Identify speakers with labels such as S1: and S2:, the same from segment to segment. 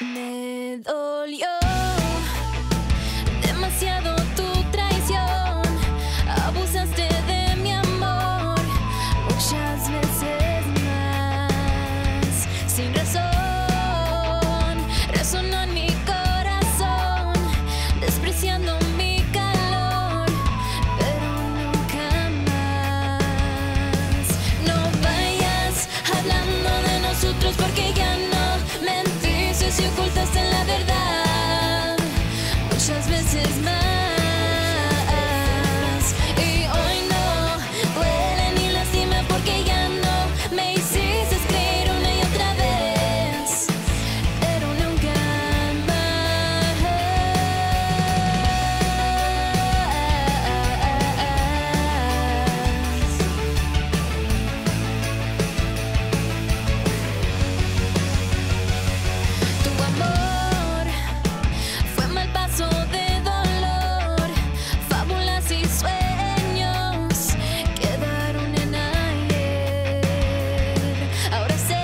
S1: Me dolió demasiado tu traición, abusaste de mi amor muchas veces más. Sin razón, resonó en mi corazón, despreciando mi calor, pero nunca más. No vayas hablando de nosotros porque ya no mentiste y ocultaste la verdad muchas veces más. Y hoy no duele ni lastima porque ya no me hiciste creer una y otra vez, pero nunca más. Tu amor fue mal paso de dolor, fábulas y sueños quedaron en ayer. Ahora sé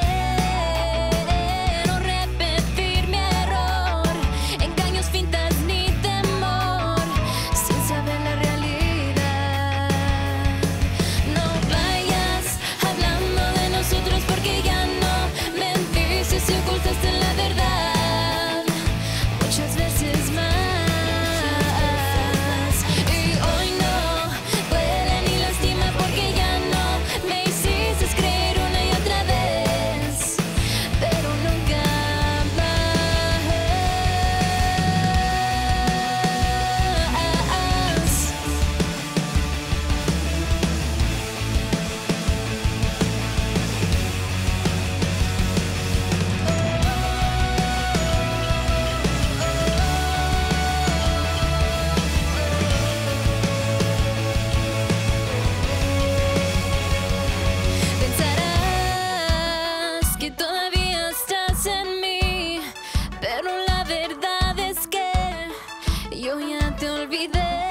S1: no repetir mi error, engaños, fintas ni temor, sin saber la realidad. No vayas hablando de nosotros porque ya no mentiste y ocultaste la verdad muchas veces más. Y hoy no duele ni lastima porque ya no me hiciste creer una y otra vez, pero nunca más. Pensarás que todavía estás en mí, pero la verdad es que yo ya te olvidé.